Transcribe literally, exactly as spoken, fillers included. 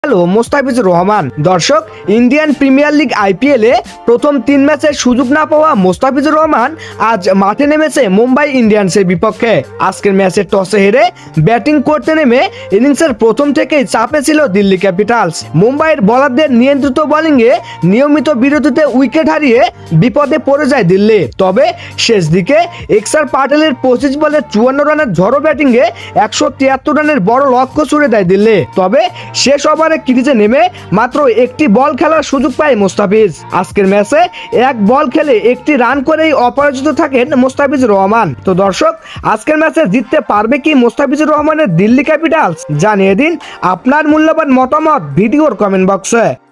Hello Mustafizur Rahman. দর্শক, Indian premier league IPL এ প্রথম তিন ম্যাচের সুযোগ না পাওয়া মোস্তাফিজুর রহমান আজ মাঠে নেমেছে মুম্বাই ইন্ডিয়ান্সের বিপক্ষে। আজকের ম্যাচে টসে হেরে ব্যাটিং করতে নেমে ইনিংসের প্রথম থেকেই চাপে ছিল দিল্লি ক্যাপিটালস। মুম্বাইয়ের বোলারদের নিয়ন্ত্রিত বোলিংয়ে নিয়মিত বিরতিতে উইকেট হারিয়ে বিপদে পড়ে যায় দিল্লি। তবে শেষ দিকে এক্সার পাটেলের পঁচিশ বলে চুয়ান্ন রানের ঝড়ো ব্যাটিংয়ে একশো তিয়াত্তর রানের বড় লক্ষ্য ছুড়ে দেয় দিল্লি। তবে শেষ ওভারে ক্রিজে নেমে মাত্র একটি বল খেলার সুযোগ পায় মোস্তাফিজ। আজকের ম্যাচে এক বল খেলে একটি রান করেই অপরাজিত থাকেন মোস্তাফিজুর রহমান। তো দর্শক, আজকের ম্যাচে জিততে পারবে কি মোস্তাফিজুর রহমানের দিল্লি ক্যাপিটালস? জানিয়ে দিন আপনার মূল্যবান মতামত ভিডিওর কমেন্ট বক্সে।